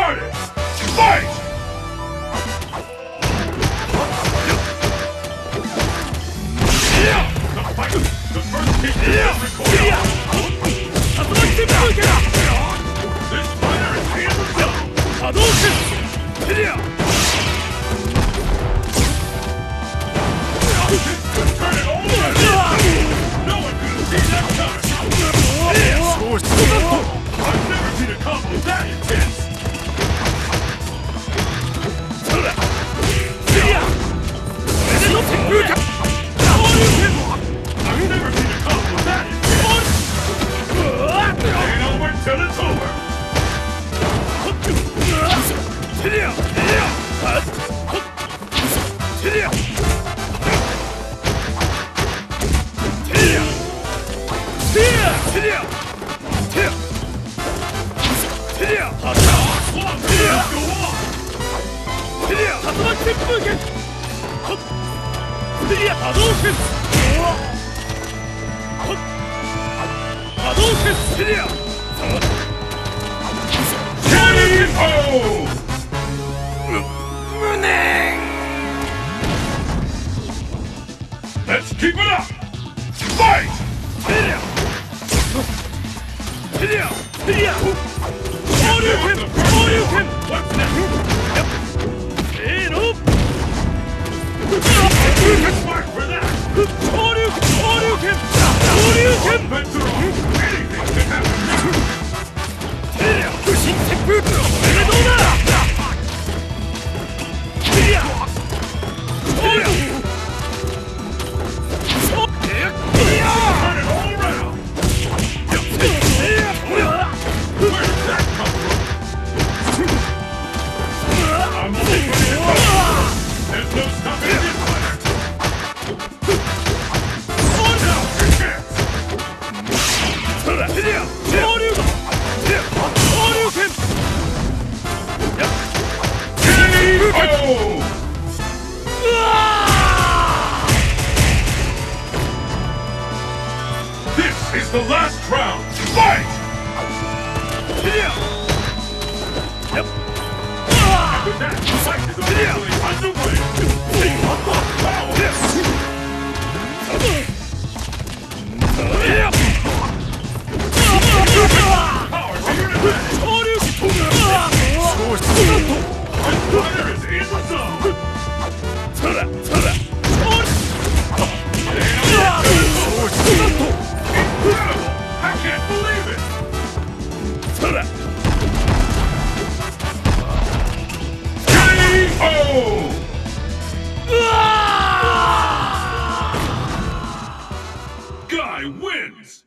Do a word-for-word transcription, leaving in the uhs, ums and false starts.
started! Fight! The fight! The first kick is recorded! This fighter is in the zone! This could turn it all around! No one could have seen that coming! I've never seen a combo that intense! I've never seen a combo that intense! Ain't over till it's over! Let's keep it up! Fight! What's next? Smart for that! Offense or off, anything can happen now! Turn it all around! Where did that come from? I'm taking it up! There's no stopping this fighter! Now's your chance! K O! This is the last round! Fight! And with that, the fight is officially underway! Power to your advantage! This fighter is in the zone! Incredible! I can't believe it! K O! Guy wins!